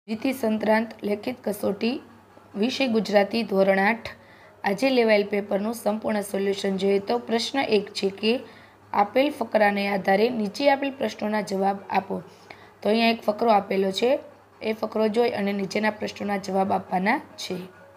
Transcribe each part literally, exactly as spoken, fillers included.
જીતી સંક્રાંત લેખિત કસોટી વિષય ગુજરાતી ધોરણ આઠ આજે લેવાયેલ પેપરનું સંપૂર્ણ સોલ્યુશન જોઈએ તો પ્રશ્ન એક છે કે આપેલ ફકરાને આધારે નીચે આપેલ પ્રશ્નોના જવાબ આપો। તો અહીંયા એક ફકરો આપેલો છે, એ ફકરો જોઈ અને નીચેના પ્રશ્નોના જવાબ આપવાના છે।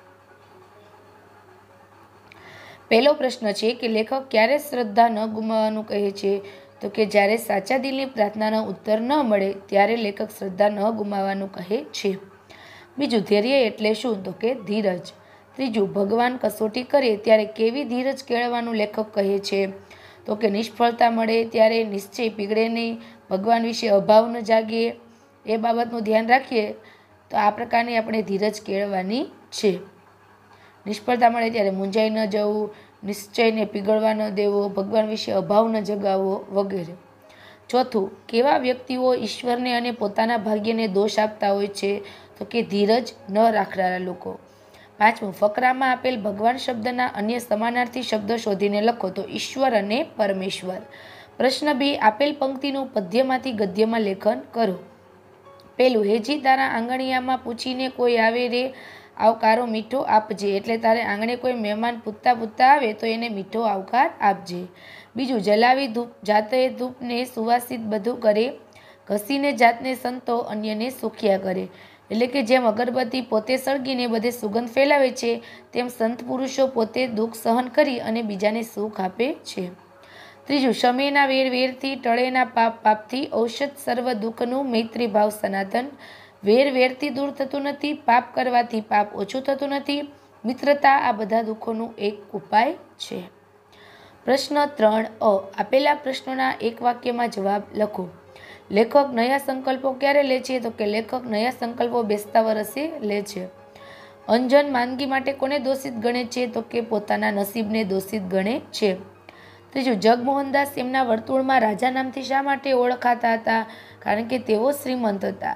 પહેલો પ્રશ્ન છે કે લેખક ક્યારે શ્રદ્ધા ન ગુમાવવાનું કહે છે? તો કે જ્યારે સાચા દિલની પ્રાર્થનાનો ઉત્તર ન મળે ત્યારે લેખક શ્રદ્ધા ન ગુમાવવાનું કહે છે। બીજું, ધૈર્ય એટલે શું? તો કે ધીરજ। ત્રીજું, ભગવાન કસોટી કરે ત્યારે કેવી ધીરજ કેળવવાનું લેખક કહે છે? તો કે નિષ્ફળતા મળે ત્યારે નિશ્ચય પીગળે નહીં, ભગવાન વિશે અભાવ ન જાગે, એ બાબતનું ધ્યાન રાખીએ તો આ પ્રકારની આપણે ધીરજ કેળવવાની છે। નિષ્ફળતા મળે ત્યારે મૂંઝાઈ ન જવું, નિશ્ચયને પીગળવા ન દેવો, ભગવાન વિશે અભાવ ન જગાવવો વગેરે। ચોથું, કેવા વ્યક્તિઓ ઈશ્વરને અને પોતાના ભાગ્યને દોષ આપતા હોય છે? તો કે ધીરજ ન રાખનારા લોકો। પાંચમું, ફકરામાં આપેલ ભગવાન શબ્દના અન્ય સમાનાર્થી શબ્દો શોધીને લખો। તો ઈશ્વર અને પરમેશ્વર। પ્રશ્ન બે, આપેલ પંક્તિનું પદ્યમાંથી ગદ્યમાં લેખન કરો। પેલું, હેજી તારા આંગણિયામાં પૂછીને કોઈ આવે રે, આવકારો મીઠો આપજે। એટલે તારે આંગણે કોઈ મહેમાન પૂછતા પૂછતા આવે તો એને મીઠો આવકાર આપજે। બીજું, જલાવી ધૂપ જાતે ધૂપને સુવાસિત બધું કરે, ઘસીને જાતને સંતો અન્યને સુખ્યા કરે। એટલે કે જેમ અગરબત્તી પોતે સળગીને બધે સુગંધ ફેલાવે છે, તેમ સંત પુરુષો પોતે દુઃખ સહન કરી અને બીજાને સુખ આપે છે। ત્રીજું, શમેના વેર વેરથી, ટળેના પાપ પાપથી, ઔષધ સર્વ દુઃખનું મૈત્રી ભાવ સનાતન। વેર વેરથી દૂર થતું નથી, પાપ કરવાથી પાપ ઓછું થતું નથી, મિત્રતા આ બધા દુઃખોનું એક ઉપાય છે। પ્રશ્ન ત્રણ અ, આપેલા પ્રશ્નોના એક વાક્યમાં જવાબ લખો। લેખક નયા સંકલ્પો ક્યારે લે છે? તો કે લેખક નયા સંકલ્પો બેસતા વર્ષે લે છે। અંજન માંદગી માટે કોને દોષિત ગણે છે? તો કે પોતાના નસીબને દોષિત ગણે છે। ત્રીજું, જગમોહનદાસ એમના વર્તુળમાં રાજા નામથી શા માટે ઓળખાતા હતા? કારણ કે તેઓ શ્રીમંત હતા।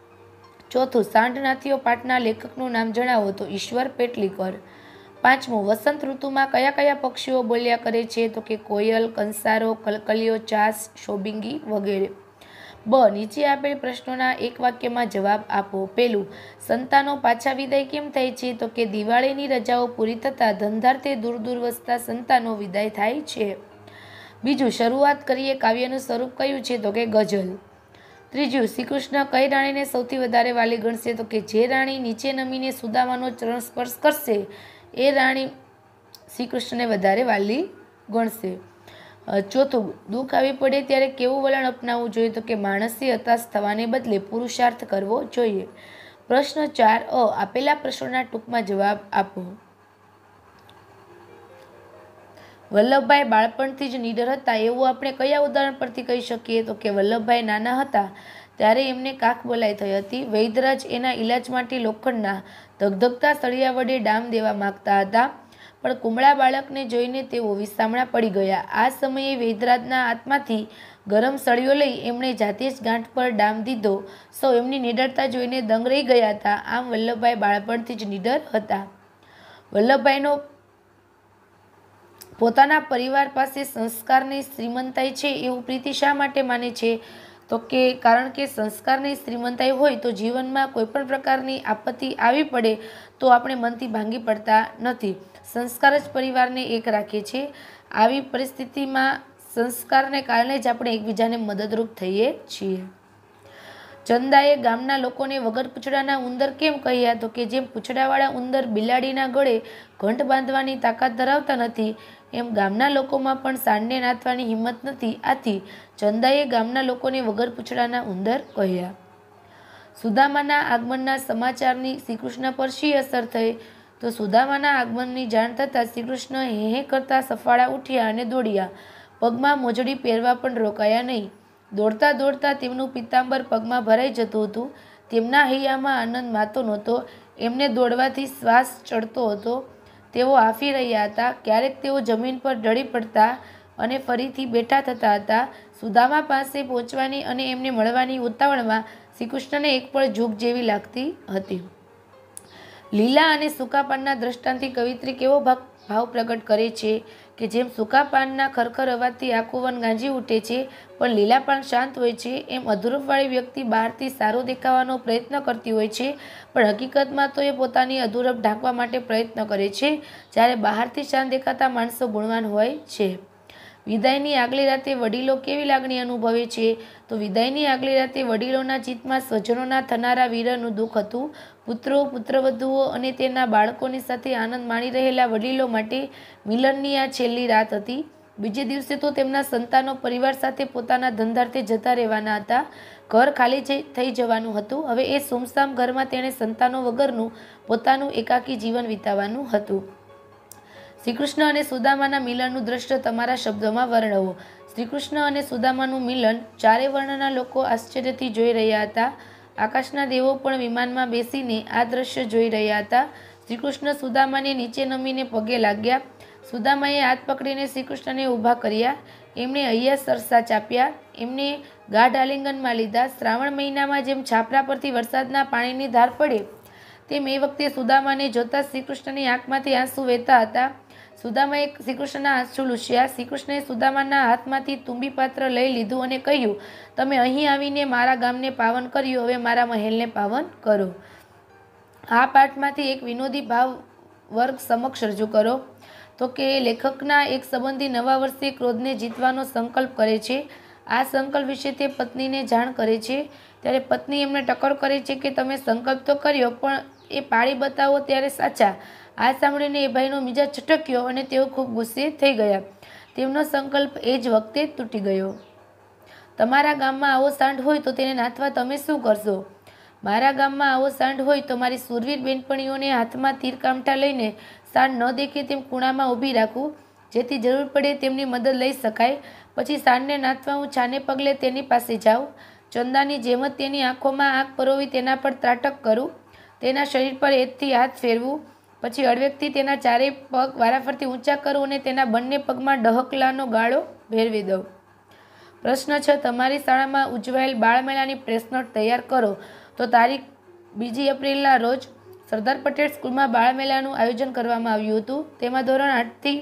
ચોથું, સાંઢનાથીઓ પાઠના લેખકનું નામ જણાવો। તો ઈશ્વર પેટલીકર। પાંચમું, વસંત ઋતુમાં કયા કયા પક્ષીઓ બોલ્યા કરે છે? તો કે કોયલ, કંસારો, કલકલિયો, ચાસ, શોબિંગી વગેરે। બ, નીચે આપેલ પ્રશ્નોના એક વાક્યમાં જવાબ આપો। પેલું, સંતાનો પાછા વિદાય કેમ થાય છે? તો કે દિવાળીની રજાઓ પૂરી થતાં ધંધાર્થે દૂર દૂર વસતા સંતાનો વિદાય થાય છે। બીજું, શરૂઆત કરીએ કાવ્યનું સ્વરૂપ કયું છે? તો કે ગઝલ। ત્રીજું, શ્રી કૃષ્ણ કઈ રાણીને સૌથી વધારે વાલી ગણશે? તો કે જે રાણી નીચે નમીને સુદામાનો ચરણ સ્પર્શ કરશે એ રાણી શ્રી કૃષ્ણને વધારે વાલી ગણશે। ચોથું, દુઃખ આવી પડે ત્યારે કેવું વલણ અપનાવવું જોઈએ? તો કે માણસે હતાશ થવાને બદલે પુરુષાર્થ કરવો જોઈએ। પ્રશ્ન ચાર અ, આપેલા પ્રશ્નોના ટૂંકમાં જવાબ આપો। વલ્લભભાઈ બાળપણથી જ નીડર હતા એવું આપણે કયા ઉદાહરણ પરથી કહી શકીએ? તો કે વલ્લભભાઈ નાના હતા ત્યારે એમને કાખ બોલાઈ થઈ હતી। વૈદ્યરાજ એના ઈલાજ માટે લોખંડના ધગધગતા સળિયા વડે ડામ દેવા માંગતા હતા, પણ કુમળા બાળકને જોઈને તેઓ વિસામણા પડી ગયા। આ સમયે વૈદ્યરાજના હાથમાંથી ગરમ સળિયો લઈ એમણે જાતે જ ગાંઠ પર ડામ દીધો। સૌ એમની નીડરતા જોઈને દંગ રહી ગયા હતા। આમ વલ્લભભાઈ બાળપણથી જ નીડર હતા। વલ્લભભાઈનો પોતાના પરિવાર પાસે સંસ્કારની શ્રીમંતાઈ છે એવું પ્રીતિ શા માટે માને છે? તો કે કારણ કે સંસ્કારની શ્રીમંતાઈ હોય તો જીવનમાં કોઈ પણ પ્રકારની આપત્તિ આવી પડે તો આપણે મનથી ભાંગી પડતા નથી। સંસ્કાર જ પરિવારને એક રાખે છે। આવી પરિસ્થિતિમાં સંસ્કારને કારણે જ આપણે એકબીજાને મદદરૂપ થઈએ છીએ। ચંદાએ ગામના લોકોને વગર પૂંછડાના ઉંદર કેમ કહ્યા? તો કે જેમ પૂંછડાવાળા ઉંદર બિલાડીના ગળે ઘંટ બાંધવાની તાકાત ધરાવતા નથી, એમ ગામના લોકોમાં પણ સાંડને નાથવાની હિંમત નથી, આથી ચંદાએ ગામના લોકોને વગર પૂંછડાના ઉંદર કહ્યા। સુદામાના આગમનના સમાચારની શ્રીકૃષ્ણ પર શી અસર થઈ? તો સુદામાના આગમનની જાણ થતાં શ્રીકૃષ્ણ હે હે કરતા સફાળા ઉઠ્યા અને દોડ્યા, પગમાં મોજડી પહેરવા પણ રોકાયા નહીં। દોડતા દોડતા તેમનું પિત્તાંબર પગમાં ભરાઈ જતું હતું, તેમના હૈયામાં આનંદ માતો નહોતો, એમને દોડવાથી શ્વાસ ચડતો હતો, તેઓ હાંફી રહ્યા હતા, ક્યારેક તેઓ જમીન પર ઢળી પડતા અને ફરીથી બેઠા થતા હતા। સુદામા પાસે પહોંચવાની અને એમને મળવાની ઉતાવળમાં શ્રીકૃષ્ણને એક પળ ઝૂક જેવી લાગતી હતી। લીલા અને સૂકા પાનના દ્રષ્ટાંતથી કવિત્રી કેવો ભાવ પ્રગટ કરે છે કે જેમ સૂકા પાનના ખરખર અવાજથી આખું વન ગાંજી ઉઠે છે પણ લીલા પાન શાંત હોય છે, એમ અધૂરપવાળી વ્યક્તિ બહારથી સારો દેખાવાનો પ્રયત્ન કરતી હોય છે પણ હકીકતમાં તો એ પોતાની અધૂરપ ઢાંકવા માટે પ્રયત્ન કરે છે. જ્યારે બહારથી શાંત દેખાતા માણસો ગુણવાન હોય છે. વિદાયની આગલી રાતે વડીલો કેવી લાગણી અનુભવે છે? તો વિદાયની આગલી રાતે વડીલોના ચિત્તમાં સ્વજનોના થનારા વિરહનું દુઃખ હતું. પુત્રો, પુત્રવધુઓ અને તેના બાળકોની સાથે આનંદ માણી રહેલા વડીલો માટે મિલનની આ છેલ્લી રાત હતી. બીજે દિવસે તો તેમના સંતાનો પરિવાર સાથે પોતાના ધંધાર્થે જતા રહેવાના હતા. ઘર ખાલી થઈ જવાનું હતું. હવે એ સુમસામ ઘરમાં તેણે સંતાનો વગરનું પોતાનું એકાકી જીવન વિતાવવાનું હતું. શ્રીકૃષ્ણ અને સુદામાના મિલનનું દ્રશ્ય તમારા શબ્દોમાં વર્ણવો. શ્રીકૃષ્ણ અને સુદામાનું મિલન ચારે વર્ણના લોકો આશ્ચર્યથી જોઈ રહ્યા હતા. આકાશના દેવો પણ વિમાનમાં બેસીને આ દ્રશ્ય જોઈ રહ્યા હતા. શ્રીકૃષ્ણ સુદામાને નીચે નમીને પગે લાગ્યા. સુદામાએ હાથ પકડીને શ્રીકૃષ્ણને ઊભા કર્યા. એમણે હૈયા સરસા ચાપ્યા. એમને ગાઢ આલિંગનમાં લીધા. શ્રાવણ મહિનામાં જેમ છાપરા પરથી વરસાદના પાણીની ધાર પડે તેમ એ વખતે સુદામાને જોતા શ્રીકૃષ્ણની આંખમાંથી આંસુ વહેતા હતા. સુદામાએ શ્રીકૃષ્ણના આંસુ લૂછ્યા. શ્રીકૃષ્ણએ સુદામાના હાથમાંથી તુંબી પાત્ર લઈ લીધું અને કહ્યું, તમે અહીં આવીને મારા ગામને પાવન કર્યું, હવે મારા મહેલને પાવન કરો. આ પાઠમાંથી એક વિનોદી ભાવ વર્ગ સમક્ષ રજૂ કરો. તો કે લેખકના એક સંબંધી નવા વર્ષે ક્રોધને જીતવાનો સંકલ્પ કરે છે. આ સંકલ્પ વિશે તે પત્નીને જાણ કરે છે. ત્યારે પત્ની એમને ટકોર કરે છે કે તમે સંકલ્પ તો કર્યો પણ એ પાળી બતાવો ત્યારે સાચા. આ સાંભળીને એ ભાઈનો મિજાજ છટક્યો અને તેઓ ખૂબ ગુસ્સે થઈ ગયા. તેમનો સંકલ્પ એ જ વખતે તૂટી ગયો. તમારા ગામમાં આવો સાંઢ હોય તો તેને નાથવા તમે શું કરશો? મારા ગામમાં આવો સાંઢ હોય તો મારી સુરવીર બેનપણીઓને હાથમાં તીર કામઠા લઈને સાંઢ ન દેખે તેમ ખૂણામાં ઊભી રાખું, જેથી જરૂર પડે તેમની મદદ લઈ શકાય. પછી સાંઢને નાથવા હું છાને પગલે તેની પાસે જાઉં. ચંદાની જેમ જ તેની આંખોમાં આંખ પરોવી તેના પર ત્રાટક કરું. તેના શરીર પર હેતથી હાથ ફેરવું. પછી અડવેકથી તેના ચારેય પગ વારાફરતી ઊંચા કરું અને તેના બંને પગમાં ડહકલાનો ગાળો ભેરવી દઉં. પ્રશ્ન છ. તમારી શાળામાં ઉજવાયેલ બાળમેળાની પ્રેસ નોટ તૈયાર કરો. તો તારીખ બીજી એપ્રિલના રોજ સરદાર પટેલ સ્કૂલમાં બાળમેળાનું આયોજન કરવામાં આવ્યું હતું. તેમાં ધોરણ આઠથી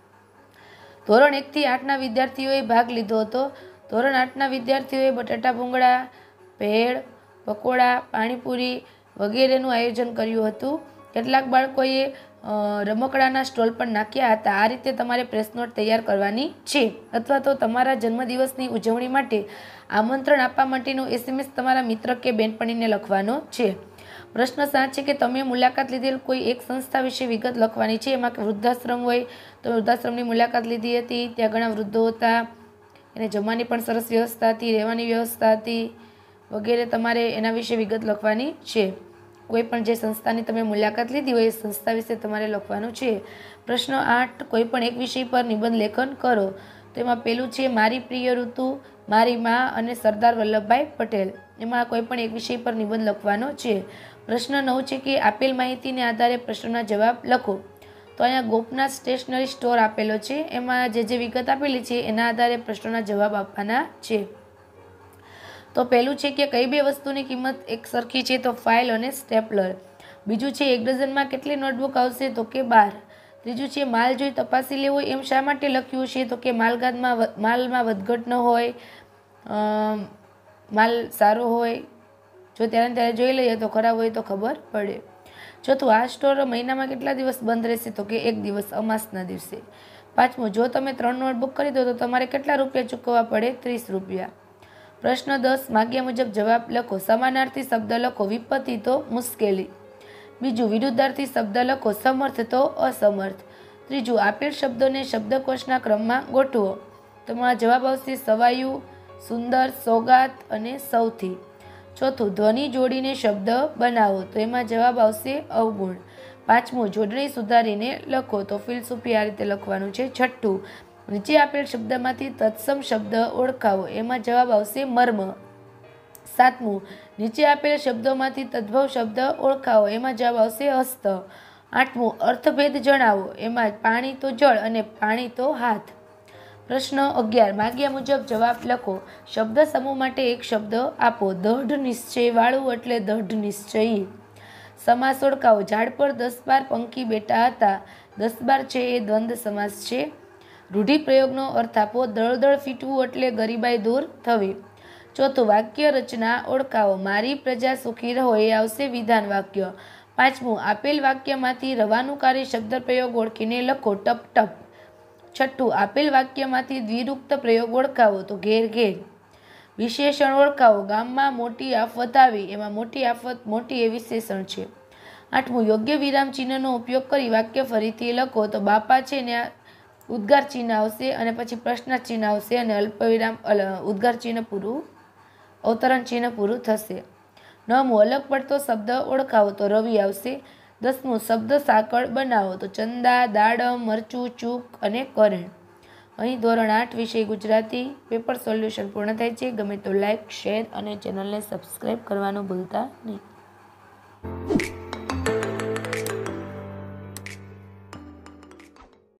ધોરણ એકથી આઠના વિદ્યાર્થીઓએ ભાગ લીધો હતો. ધોરણ આઠના વિદ્યાર્થીઓએ બટાટા ભૂંગળા, ભેળ, પકોડા, પાણીપુરી વગેરેનું આયોજન કર્યું હતું. કેટલાક બાળકોએ રમકડાના સ્ટોલ પણ નાખ્યા હતા. આ રીતે તમારે પ્રેસ નોટ તૈયાર કરવાની છે. અથવા તો તમારા જન્મદિવસની ઉજવણી માટે આમંત્રણ આપવા માટેનો એસએમએસ તમારા મિત્ર કે બેનપણીને લખવાનો છે. પ્રશ્ન સાત છે કે તમે મુલાકાત લીધેલ કોઈ એક સંસ્થા વિશે વિગત લખવાની છે. એમાં વૃદ્ધાશ્રમ હોય તો વૃદ્ધાશ્રમની મુલાકાત લીધી હતી, ત્યાં ઘણા વૃદ્ધો હતા, એને જમવાની પણ સરસ વ્યવસ્થા હતી, રહેવાની વ્યવસ્થા હતી વગેરે. તમારે એના વિશે વિગત લખવાની છે. કોઈ પણ જે સંસ્થાની તમે મુલાકાત લીધી હોય એ સંસ્થા વિશે તમારે લખવાનું છે. પ્રશ્ન આઠ. કોઈ પણ એક વિષય પર નિબંધ લેખન કરો. તો એમાં પેલું છે મારી પ્રિય ઋતુ, મારી માં અને સરદાર વલ્લભભાઈ પટેલ. એમાં કોઈ પણ એક વિષય પર નિબંધ લખવાનો છે. પ્રશ્ન નવ છે કે આપેલ માહિતીને આધારે પ્રશ્નોના જવાબ લખો. તો અહીંયા ગોપનાથ સ્ટેશનરી સ્ટોર આપેલો છે. એમાં જે જે વિગત આપેલી છે એના આધારે પ્રશ્નોના જવાબ આપવાના છે. તો પહેલું છે કે કઈ બે વસ્તુની કિંમત એક સરખી છે? તો ફાઇલ અને સ્ટેપલર. બીજું છે એક ડઝનમાં કેટલી નોટબુક આવશે? તો કે બાર. ત્રીજું છે માલ જોઈ તપાસી લેવો એમ શા માટે લખ્યું છે? તો કે માલગાદમાં માલમાં વધઘટ ન હોય, માલ સારો હોય. જો ત્યારે ત્યારે જોઈ લઈએ તો ખરાબ હોય તો ખબર પડે. ચોથું, આ સ્ટોર મહિનામાં કેટલા દિવસ બંધ રહેશે? તો કે એક દિવસ, અમાસના દિવસે. પાંચમું, જો તમે ત્રણ નોટબુક કરી દો તો તમારે કેટલા રૂપિયા ચૂકવવા પડે? ત્રીસ રૂપિયા. પ્રશ્ન દસ. માગ્યા મુજબ જવાબ લખો. સમાનાર્થી શબ્દ લખો. વિપત્તિ તો મુશ્કેલી. બીજું, વિરુદ્ધાર્થી શબ્દ લખો. સમર્થ તો અસમર્થ. ત્રીજું, આપેલ શબ્દોને શબ્દકોશના ક્રમમાં ગોઠવો. તો એમાં જવાબ આવશે સવાયું, સુંદર, સોગાત અને સૌથી. ચોથું, ધ્વનિ જોડીને શબ્દ બનાવો. તો એમાં જવાબ આવશે અવગુણ. પાંચમું, જોડણી સુધારીને લખો. તો ફિલસૂફી આ રીતે લખવાનું છે. છઠ્ઠું, નીચે આપેલ શબ્દમાંથી તત્સમ શબ્દ ઓળખાવો. એમાં જવાબ આવશે મર્મ. સાતમું, નીચે આપેલ શબ્દોમાંથી તદ્ભવ શબ્દ ઓળખાવો. એમાં જવાબ આવશે હસ્ત. આઠમું, અર્થભેદ જણાવો. એમાં પાણી તો જળ અને પાણી તો હાથ. પ્રશ્ન અગિયાર. માગ્યા મુજબ જવાબ લખો. શબ્દ સમૂહ માટે એક શબ્દ આપો. દઢ નિશ્ચય વાળું એટલે દઢ નિશ્ચયી. સમાસ ઓળખાવો. ઝાડ પર દસ બાર પંખી બેઠા હતા. દસ બાર છે એ દ્વંદ્વ સમાસ છે. રૂઢિપ્રયોગનો અર્થ આપો. દળદળ ફીટવું એટલે ગરીબાઈ દૂર થવી. ચોથું, વાક્ય રચના ઓળખાવો. મારી પ્રજા સુખી રહો એ આવશે વિધાન વાક્ય. પાંચમું, આપેલ વાક્યમાંથી રવાનુકારી શબ્દ પ્રયોગ ઓળખીને લખો. ટપ ટપ. છઠ્ઠું, આપેલ વાક્યમાંથી દ્વિરુક્ત પ્રયોગ ઓળખાવો. તો ઘેર ઘેર. વિશેષણ ઓળખાવો. ગામમાં મોટી આફત આવી. એમાં મોટી આફત મોટી એ વિશેષણ છે. આઠમું, યોગ્ય વિરામ ચિહ્નનો ઉપયોગ કરી વાક્ય ફરીથી લખો. તો બાપા છે ને ઉદ્ગાર ચિહ્ન આવશે અને પછી પ્રશ્ન ચિહ્ન આવશે અને અલ્પવિરામ ઉદ્ગાર ચિહ્ન પૂરું અવતરણ ચિહ્ન પૂરું થશે. નવમું, અલગ પડતો શબ્દ ઓળખાવો. તો રવિ આવશે. દસમું, શબ્દ સાંકળ બનાવો. તો ચંદા, દાડમ, મરચું, ચૂક અને કરેણ. અહીં ધોરણ આઠ વિષય ગુજરાતી પેપર સોલ્યુશન પૂર્ણ થાય છે. ગમે તો લાઇક, શેર અને ચેનલને સબસ્ક્રાઈબ કરવાનું ભૂલતા નહીં.